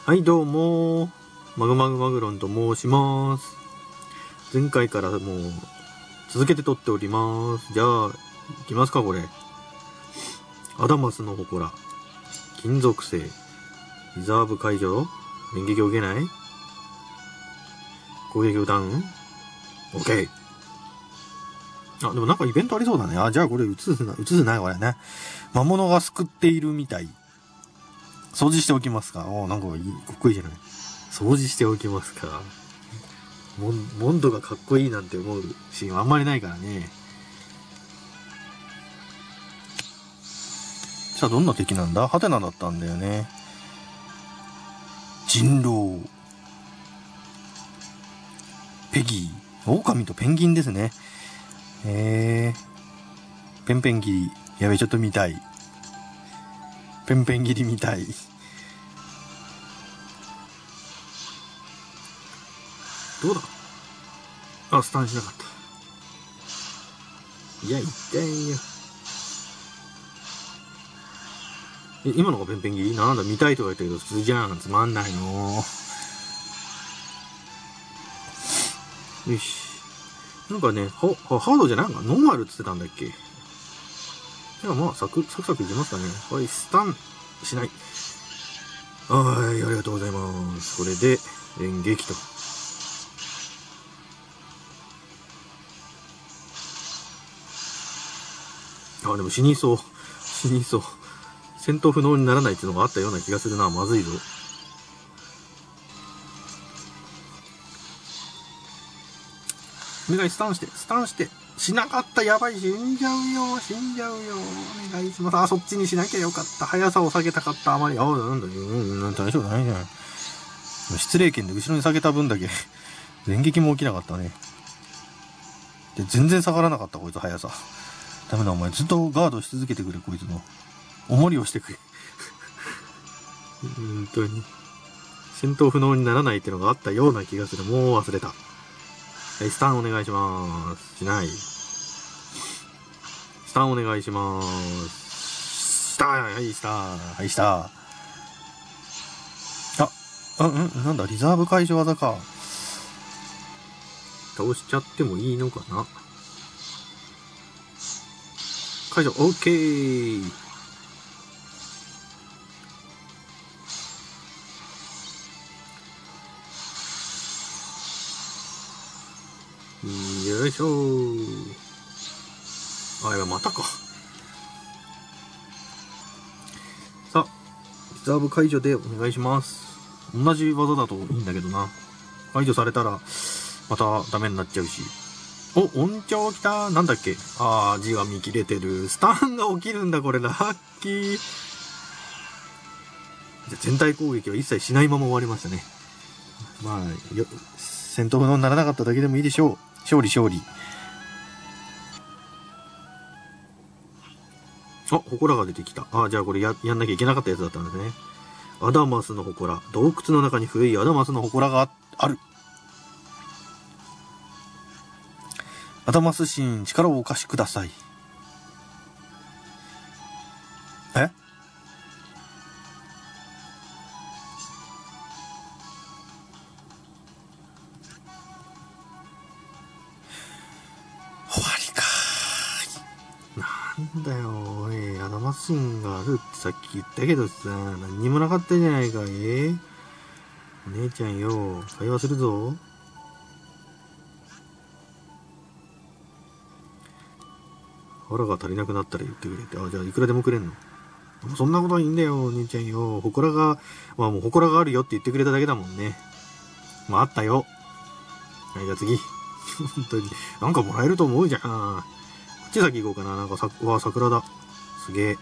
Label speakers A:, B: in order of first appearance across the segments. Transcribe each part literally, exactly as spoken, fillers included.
A: はいどうもー、マグマグマグロンと申します。前回からもう続けて撮っております。じゃあ、いきますかこれ。アダマスの祠、金属製、リザーブ解除、連撃を受けない、攻撃をダウン ?OK。あ、でもなんかイベントありそうだね。あ、じゃあこれ映すな、映すなよこれね。魔物が救っているみたい。掃除しておきますか。おー、なんかいい、かっこいいじゃない。掃除しておきますか。モン、モンドがかっこいいなんて思うシーンはあんまりないからね。さあ、どんな敵なんだ？ハテナだったんだよね。人狼。ペギー。狼とペンギンですね。へー。ペンペンギリ。やべ、ちょっと見たい。ペンペンギリ見たい。どうだ？あ、スタンしなかった。いや、痛いよ。え、今のがペンペンギリ？なんだ、見たいとか言ったけど普通じゃん。つまんないの。よし。なんかね、は、ハードじゃないのかノーマルって言ってたんだっけ？じゃあまあ、サク、サクサクいきますかね。はい、スタンしない。はい、ありがとうございます。これで、連撃と。あ、でも死にそう。死にそう。戦闘不能にならないっていうのがあったような気がするな。まずいぞ。お願い、スタンして、スタンして。しなかった、やばい、死んじゃうよ、死んじゃうよ。お願いします。あ、そっちにしなきゃよかった。速さを下げたかった、あまり。あ、なんだよ、うん、大丈夫ないじゃん。失礼剣で後ろに下げた分だけ、連撃も起きなかったね。で、全然下がらなかった、こいつ、速さ。ダメだ、お前、ずっとガードし続けてくれ、こいつの。おもりをしてくれ。本当に。戦闘不能にならないっていうのがあったような気がする。もう忘れた。はい、スタンお願いします。しない。スタンお願いします。スター、はい、スター、はい、スター。あ、あ、うん、なんだ、リザーブ解除技か。倒しちゃってもいいのかな。解除、オッケー。よいしょー。あ、やばい、またか。さあ、リザーブ解除でお願いします。同じ技だといいんだけどな。解除されたら、またダメになっちゃうし。お、音調きた。なんだっけ。あー、字が見切れてる。スタンが起きるんだ、これ。ラッキー。じゃ全体攻撃は一切しないまま終わりましたね。まあ、よ、戦闘不能にならなかっただけでもいいでしょう。勝利勝利。あ、祠が出てきた。あ、じゃあこれや、やんなきゃいけなかったやつだったんですね。アダマスの祠。洞窟の中に古いアダマスの祠がある。アダマス神、力をお貸しください。え？終わりかー。なんだよ、おい、アダマス神があるってさっき言ったけどさ、何にもなかったじゃないか、え？お姉ちゃんよ、会話するぞ。腹が足りなくなったら言ってくれって。あ、じゃあいくらでもくれんの？そんなことはいいんだよ、お姉ちゃんよ。祠が、まあもう祠があるよって言ってくれただけだもんね。まああったよ。はい、じゃあ次。本当に。なんかもらえると思うじゃん。こっち先行こうかな。なんかさ、うわ、桜だ。すげえ。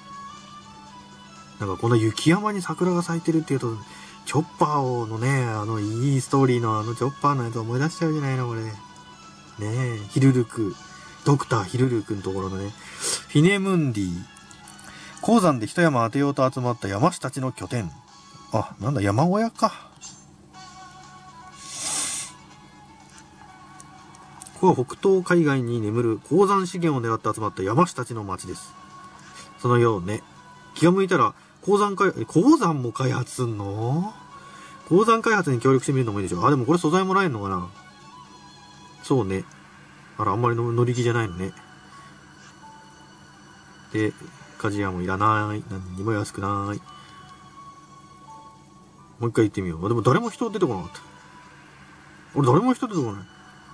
A: なんかこんな雪山に桜が咲いてるっていうと、チョッパーのね、あのいいストーリーのあのチョッパーのやつ思い出しちゃうじゃないの、これ。ねえ、ヒルルク。ドクターヒルルクのところのね、フィネムンディ。鉱山で一山当てようと集まった山師たちの拠点。あ、なんだ、山小屋か。ここは北東海岸に眠る鉱山資源を狙って集まった山師たちの町です。そのようね。気が向いたら、鉱山開、鉱山も開発すんの？ 鉱山開発に協力してみるのもいいでしょ。あ、でもこれ素材もらえんのかな。そうね。あら、あんまりの乗り気じゃないのね。で、鍛冶屋もいらない。何にも安くない。もう一回行ってみよう。でも誰も人出てこなかった。俺誰も人出てこない。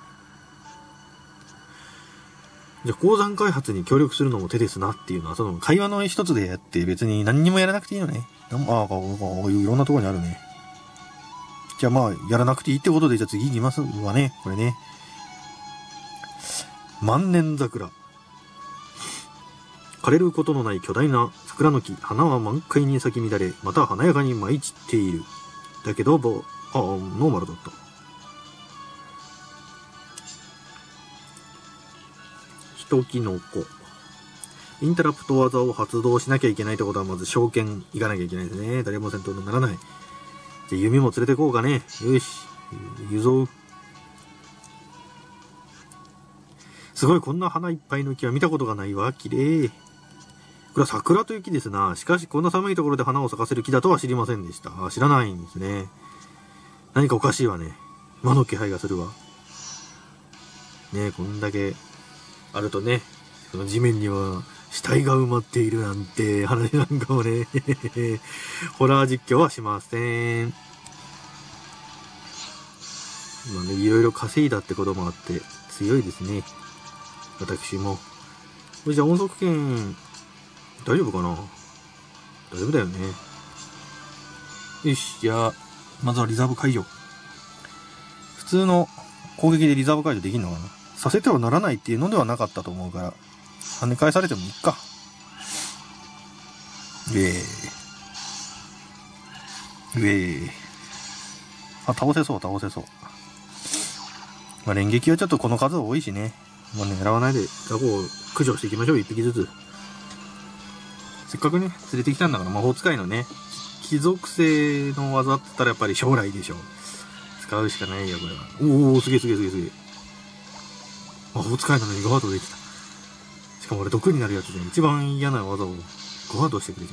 A: じゃあ鉱山開発に協力するのも手ですなっていうのは、その会話の一つでやって別に何にもやらなくていいのね。ああ、こういういろんなところにあるね。じゃあまあ、やらなくていいってことで、じゃあ次行きますわね。これね。万年桜。枯れることのない巨大な桜の木。花は満開に咲き乱れ、また華やかに舞い散っている。だけど、ぼ、ああ、ノーマルだった。一キノコ。インタラプト技を発動しなきゃいけないってことは、まず召喚行かなきゃいけないですね。誰も戦闘にならない。じゃあ弓も連れてこうかね。よし。行くぞ。すごい、こんな花いっぱいの木は見たことがないわ。綺麗。これは桜という木ですな。しかし、こんな寒いところで花を咲かせる木だとは知りませんでした。あ、知らないんですね。何かおかしいわね。魔の気配がするわ。ねえ、こんだけあるとね、その地面には死体が埋まっているなんて話なんかもね、ホラー実況はしません。まあね、いろいろ稼いだってこともあって強いですね。私も。じゃあ音速圏、大丈夫かな？大丈夫だよね。よし、じゃあ、まずはリザーブ解除。普通の攻撃でリザーブ解除できるのかな？させてはならないっていうのではなかったと思うから、跳ね返されてもいいか。ウェーイ。ウェーイ。あ、倒せそう、倒せそう。まあ、連撃はちょっとこの数多いしね。まあ、狙わないでザコを駆除していきましょう、一匹ずつ。せっかくね、連れてきたんだから魔法使いのね、貴族性の技って言ったらやっぱり将来でしょ。使うしかないよ、これは。おお、すげえすげえすげえすげえ。魔法使いなのにガードできた。しかも俺毒になるやつで一番嫌な技をガードしてくれちゃ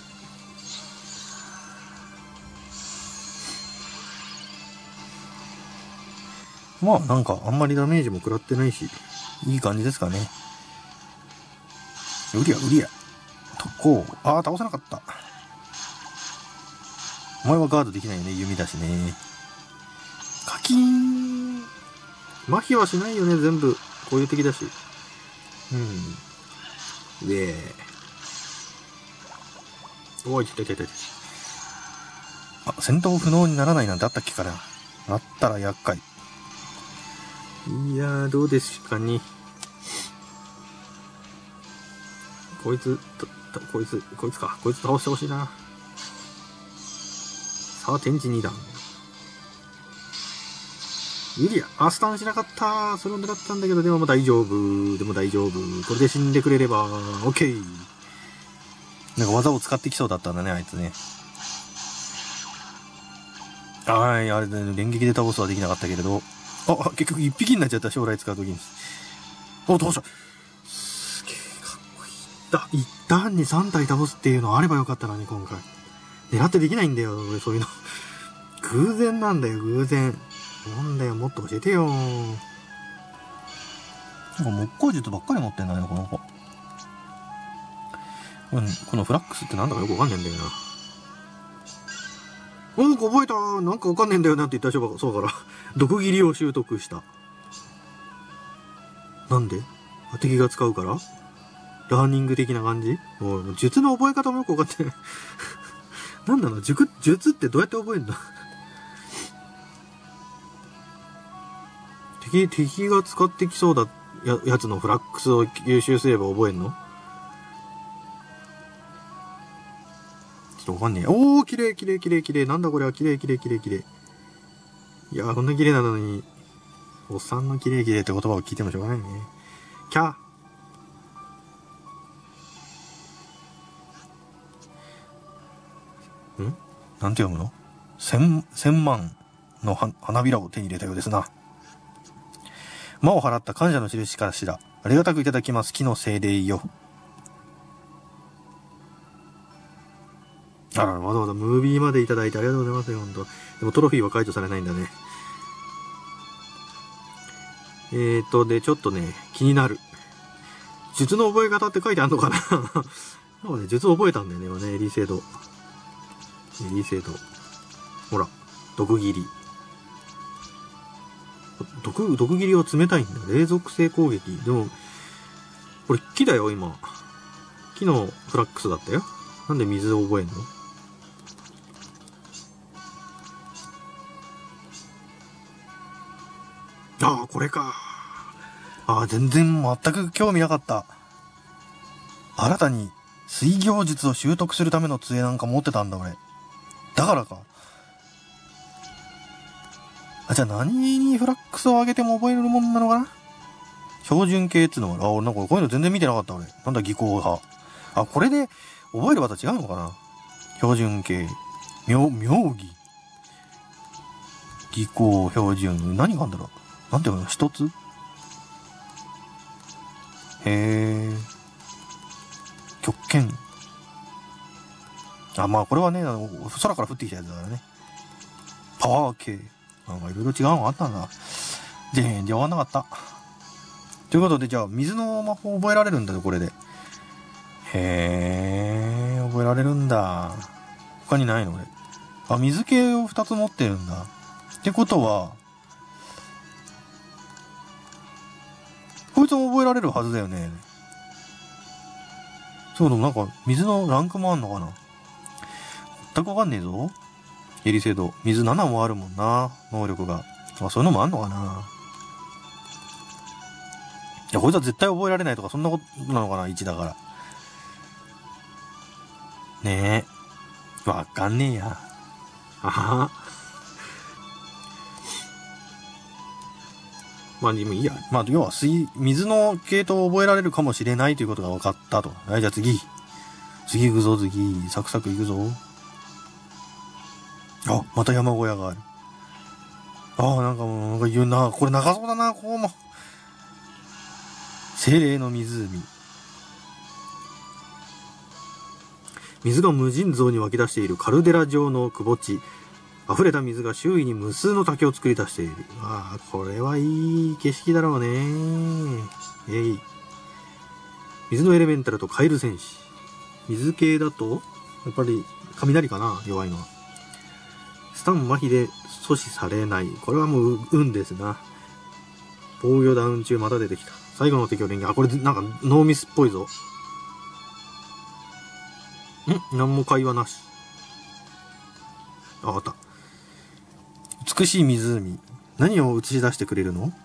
A: う。まあなんかあんまりダメージも食らってないし、いい感じですかね。うりゃうりゃ。特攻。ああ、倒せなかった。お前はガードできないよね、弓だしね。カキーン。麻痺はしないよね、全部。こういう敵だし。うん。で、おい、来た来た来た。あ、戦闘不能にならないなんてあったっけから。あったら厄介。いやー、どうですかね。こいつ、こいつ、こいつか。こいつ倒してほしいな。さあ、天地二段。ユリア、あ、スタンしなかった。それを狙ったんだけど、でも大丈夫。でも大丈夫。これで死んでくれれば、オッケー。なんか技を使ってきそうだったんだね、あいつね。はい、あれで、ね、連撃で倒すはできなかったけれど。あ、結局一匹になっちゃった、将来使うときに。お、倒した。すげえ、かっこいい。だ、一旦にさん体倒すっていうのあればよかったのに、今回。狙ってできないんだよ、俺、そういうの。偶然なんだよ、偶然。なんだよ、もっと教えてよ。なんか木工術ばっかり持ってんだね、この子。うん、このフラックスってなんだかよくわかんねえんだよな。なんか覚えた。なんかわかんねえんだよなって言った人がそうだから。毒斬りを習得した。なんで？敵が使うから？ラーニング的な感じ？もう術の覚え方もよくわかってない。なんだろう、術、術ってどうやって覚えるんだ？敵、敵が使ってきそうだや、やつのフラックスを優秀すれば覚えんの？ちょっとわかんねえ。おー、綺麗綺麗綺麗綺麗。なんだこれは綺麗綺麗綺麗綺麗。いやー、こんな綺麗なのに、おっさんの綺麗綺麗って言葉を聞いてもしょうがないね。キャー。ん？なんて読むの？千、千万の花びらを手に入れたようですな。魔を払った感謝の印からしら。ありがたくいただきます。木の精霊よ。 あら、わざわざムービーまでいただいてありがとうございますよ、ほんと。でもトロフィーは解除されないんだね。えーと、で、ちょっとね、気になる。術の覚え方って書いてあるのかななんかね、術覚えたんだよね、今ね、エリーセード。エリーセード。ほら、毒斬り。毒、毒斬りは冷たいんだ。冷属性攻撃。でも、これ木だよ、今。木のフラックスだったよ。なんで水を覚えんの？ああ、これか。ああ、全然全く興味なかった。新たに水行術を習得するための杖なんか持ってたんだ、俺。だからか。あ、じゃあ何にフラックスを上げても覚えるもんなのかな？標準形っつうのが、あ、俺なんかこういうの全然見てなかった、俺。なんだ、技巧派。あ、これで覚える技違うのかな？標準形。妙、妙技。技巧、標準。何があるんだろう？なんていうの？一つ？へー。極拳。あ、まあこれはね、あの空から降ってきたやつだからね。パワー系。なんかいろいろ違うのがあったんだ。全然わかんなかった。ということで、じゃあ、水の魔法覚えられるんだよ、これで。へー、覚えられるんだ。他にないの俺。あ、水系を二つ持ってるんだ。ってことは、こいつも覚えられるはずだよね。そうでもなんか、水のランクもあんのかな？全くわかんねえぞ。エリセド。水ななもあるもんな。能力が。あ、そういうのもあんのかな。いや、こいつは絶対覚えられないとか、そんなことなのかな？いちだから。ねえ。わかんねえや。あは。まあ、でもいいや。まあ、要は水、水の系統を覚えられるかもしれないということが分かったと。はい、じゃあ次。次行くぞ、次。サクサク行くぞ。あ、また山小屋がある。ああ、なんかもう、なんか言うな。これ長そうだな、こうも。精霊の湖。水が無尽蔵に湧き出しているカルデラ状の窪地。溢れた水が周囲に無数の滝を作り出している。ああ、これはいい景色だろうね。えい。水のエレメンタルとカエル戦士。水系だと、やっぱり雷かな、弱いのは。スタン麻痺で阻止されない。これはもう運ですな。防御ダウン中また出てきた。最後の敵を連撃。あ、これなんかノーミスっぽいぞ。ん？何も会話なし。あ、あった。美しい湖。何を映し出してくれるの？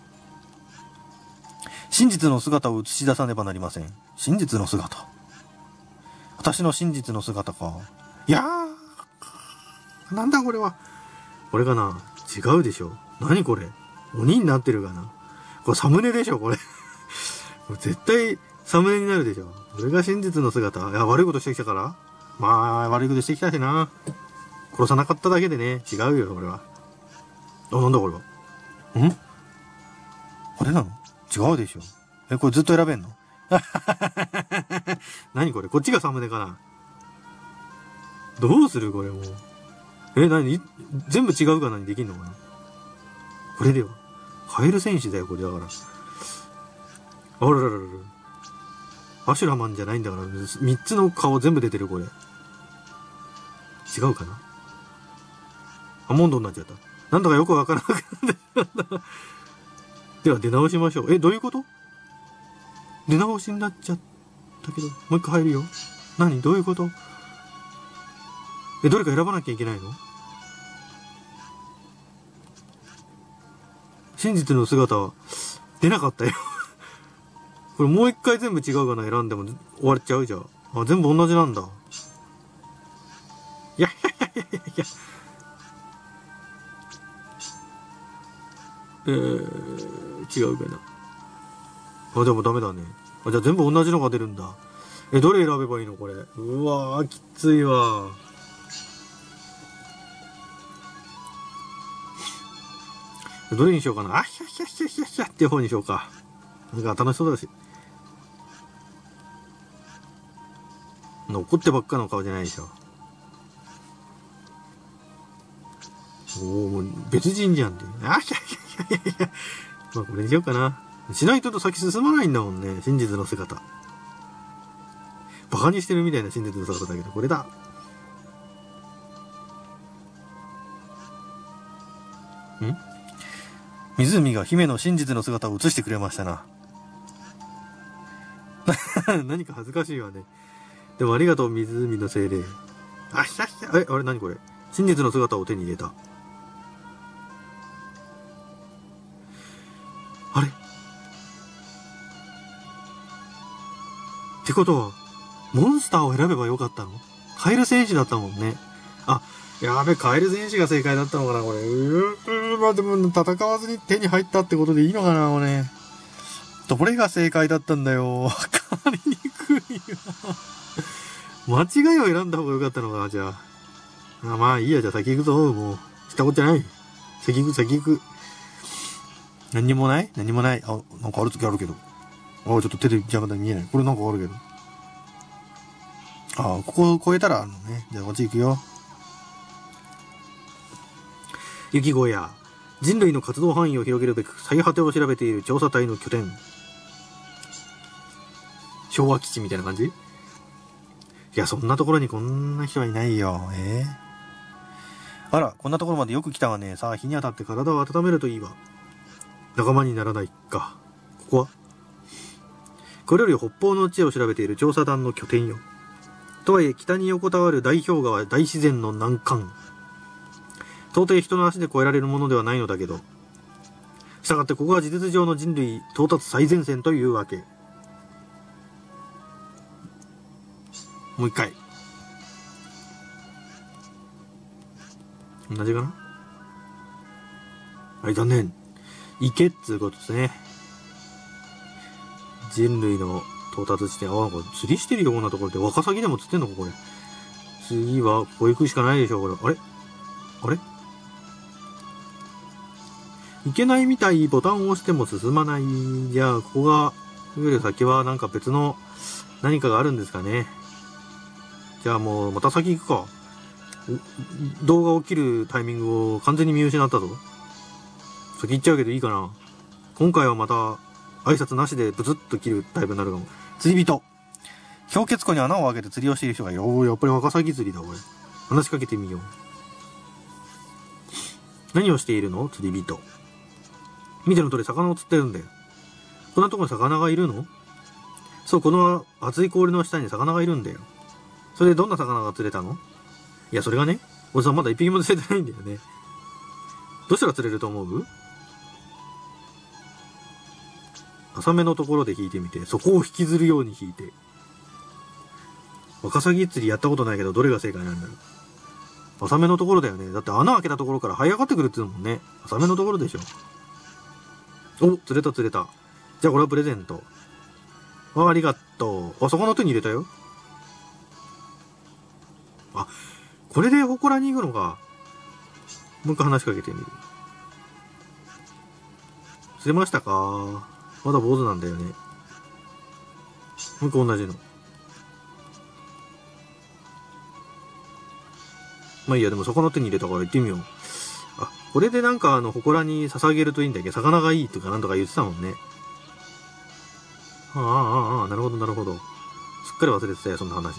A: 真実の姿を映し出さねばなりません。真実の姿。私の真実の姿か。いやー。なんだこれは。これかな？違うでしょ。何これ？鬼になってるかな？これサムネでしょこれ。これ絶対サムネになるでしょ。これが真実の姿。いや、悪いことしてきたから？まあ、悪いことしてきたしな。殺さなかっただけでね。違うよ、これは。あ、なんだこれは。ん？これなの？違うでしょ。え、これずっと選べんの？何これ？こっちがサムネかな？どうするこれもう。え、何？全部違うかなにできんのかな？これでは。カエル戦士だよ、これだから。あららららら。アシュラマンじゃないんだから、三つの顔全部出てる、これ。違うかな？アモンドになっちゃった。なんだかよくわからなくなって。では出直しましょう。え、どういうこと？出直しになっちゃったけど、もう一回入るよ。何？どういうこと？え、どれか選ばなきゃいけないの？真実の姿は出なかったよ。これもう一回全部違うかな選んでも終わっちゃうじゃん。あ、全部同じなんだ。いやいやいやいやいや。えー、違うかな。あ、でもダメだね。あ、じゃあ全部同じのが出るんだ。え、どれ選べばいいのこれ。うわー、きついわ。どれにしようかな。あひゃひゃひゃひゃひゃっていう方にしようか。なんか楽しそうだし。怒ってばっかの顔じゃないでしょ。 おお、もう別人じゃんって。あ、いやいやいやいやいや。まあこれにしようかな。しないと先進まないんだもんね。真実の姿。バカにしてるみたいな真実の姿だけど、これだ。ん？湖が姫の真実の姿を映してくれましたな。何か恥ずかしいわね。でもありがとう、湖の精霊。あしゃしゃ。え、あれ何これ。真実の姿を手に入れた。あれってことは、モンスターを選べばよかったの？カエル戦士だったもんね。あ、やべ、カエル戦士が正解だったのかな、これ。うー、まあでも戦わずに手に入ったってことでいいのかな、これ。どれが正解だったんだよ。わかりにくいわ。間違いを選んだ方がよかったのか、じゃあ。あ、まあいいや、じゃあ先行くぞ、もう。したことじゃない。先行く、先行く。何にもない何もない。あ、なんかある時あるけど。あ、ちょっと手で邪魔だ見えない。これなんかあるけど。あ、ここを越えたらあるのね。じゃあこっち行くよ。雪小屋。人類の活動範囲を広げるべく最果てを調べている調査隊の拠点。昭和基地みたいな感じ？いや、そんなところにこんな人はいないよ。えー、あら、こんなところまでよく来たわね。さあ、日に当たって体を温めるといいわ。仲間にならないか。ここはこれより北方の地を調べている調査団の拠点よ。とはいえ、北に横たわる大氷河は大自然の難関。到底人の足で越えられるものではないのだけど。したがってここは事実上の人類到達最前線というわけ。もう一回。同じかな？はい、残念。行けっつうことですね。人類の到達地点。ああ、これ釣りしてるようなところで。ワカサギでも釣ってんのか、これ。次は、ここ行くしかないでしょ、これ。あれあれいけないみたい。ボタンを押しても進まない。じゃあ、ここが、より先はなんか別の何かがあるんですかね。じゃあもう、また先行くか。動画起きるタイミングを完全に見失ったぞ。先行っちゃうけどいいかな。今回はまた、挨拶なしでブツッと切るタイプになるかも。釣り人。氷結湖に穴を開けて釣りをしている人がいる。おー、やっぱりワカサギ釣りだ、これ。話しかけてみよう。何をしているの？釣り人。見ての通り魚を釣ってるんだよ。こんなところに魚がいるの？そう、この熱い氷の下に魚がいるんだよ。それでどんな魚が釣れたの？いや、それがね、俺さんまだ一匹も釣れてないんだよね。どうしたら釣れると思う？浅めのところで引いてみて、そこを引きずるように引いて。ワカサギ釣りやったことないけど、どれが正解なんだろう。浅めのところだよね。だって穴開けたところから這い上がってくるって言うもんね。浅めのところでしょ。お、釣れた釣れた。じゃあこれはプレゼント。あ、ありがとう。あ、魚手に入れたよ。あ、これで祠に行くのか。もう一回話しかけてみる。釣れましたか？まだ坊主なんだよね。もう一個同じの。まあいいや、でも魚手に入れたから行ってみよう。あ、これでなんかあの、祠に捧げるといいんだけど、魚がいいとかなんとか言ってたもんね。ああ、ああ、ああ、なるほど、なるほど。すっかり忘れてたよ、そんな話。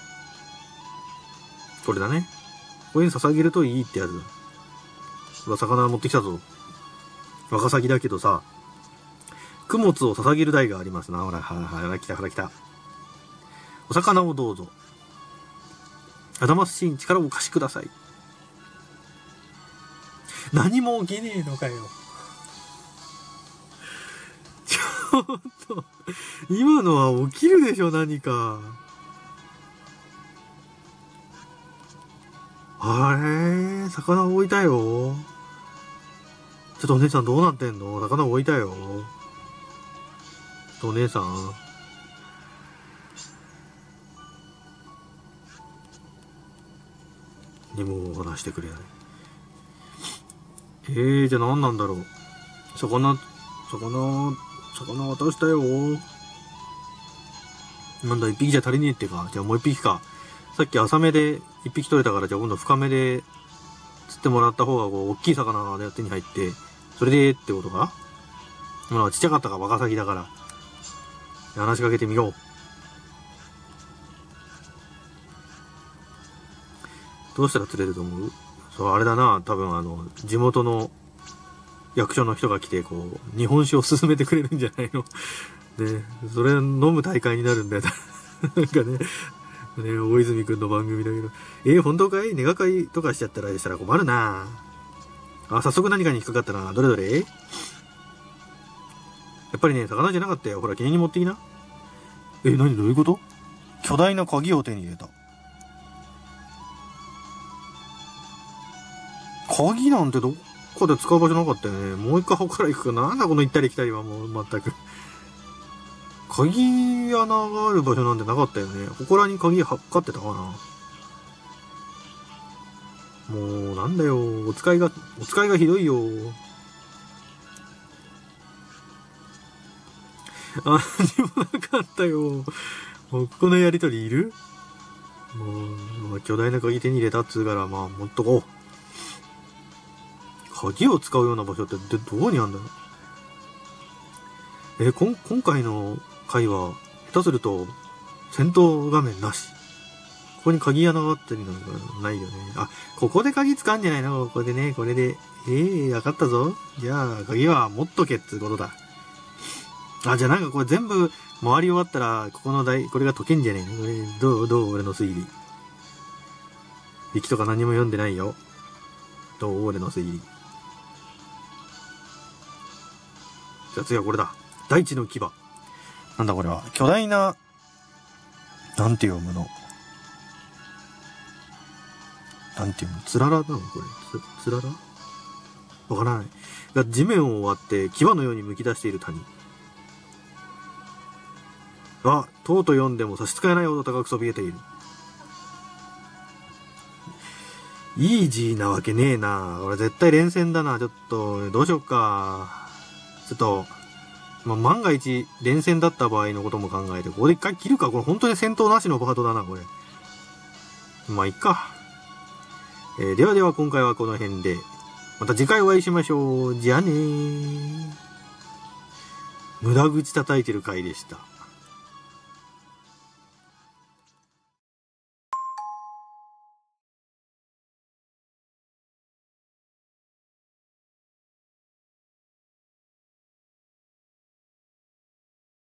A: これだね。これに捧げるといいってやつだ。ほら、魚持ってきたぞ。ワカサギだけどさ、供物を捧げる台がありますな。ほら、はいはい、ほら、来た、ほら、来た。お魚をどうぞ。アダマスシーン力をお貸しください。何も起きねえのかよ。ちょっと、今のは起きるでしょ、何か。あれ魚置いたよ。ちょっとお姉さんどうなってんの？魚置いたよ。お姉さん。にも話してくれない。えー、じゃあ何なんだろう。魚、魚、魚渡したよ。なんだ、一匹じゃ足りねえってか。じゃあもう一匹か。さっき浅めで一匹取れたから、じゃあ今度深めで釣釣ってもらった方がこう、大きい魚で手に入って、それでってことか？まあ、ちっちゃかったかバカ先だから。話しかけてみよう。どうしたら釣れると思う？そう、あれだな、多分あの、地元の役所の人が来て、こう、日本酒を勧めてくれるんじゃないの？ね、それ飲む大会になるんだよ。なんかね、ね、大泉くんの番組だけど。えー、本当かい？ネガ会とかしちゃったらしたら困るな。あ、早速何かに引っかかったな。どれどれ？やっぱりね、魚じゃなかったよ。ほら、記念に持ってきな。え、何どういうこと？巨大な鍵を手に入れた。鍵なんてどっかで使う場所なかったよね。もう一回他から行くか。なんだこの行ったり来たりはもう全く。鍵穴がある場所なんてなかったよね。祠に鍵かかってたかな。もう、なんだよ。お使いが、お使いがひどいよ。あ、何もなかったよ。もう、このやりとりいる？もう、まあ、巨大な鍵手に入れたっつうから、まあ、持っとこう。鍵を使うような場所ってどこにあるんだろう。え、こん、今回の回は、下手すると、戦闘画面なし。ここに鍵穴があったりなんかないよね。あ、ここで鍵使うんじゃないの？ここでね、これで。ええー、わかったぞ。じゃあ、鍵は持っとけってことだ。あ、じゃあなんかこれ全部回り終わったら、ここの台、これが解けんじゃねえの？これ、どう、どう俺の推理。力とか何も読んでないよ。どう俺の推理。じゃあ次はこれだ。大地の牙。なんだこれは。巨大な、なんて読むの？なんて読むの？つららなのこれ。つ、つらら？わからない。が地面を割って牙のように剥き出している谷。あ、とうと読んでも差し支えないほど高くそびえている。イージーなわけねえな。俺絶対連戦だな。ちょっと、どうしよっか。ちょっと、まあ、万が一連戦だった場合のことも考えて、ここで一回切るか。これ本当に戦闘なしのバードだな、これ。まあ、いっか。えー、ではでは今回はこの辺で。また次回お会いしましょう。じゃあねー。無駄口叩いてる回でした。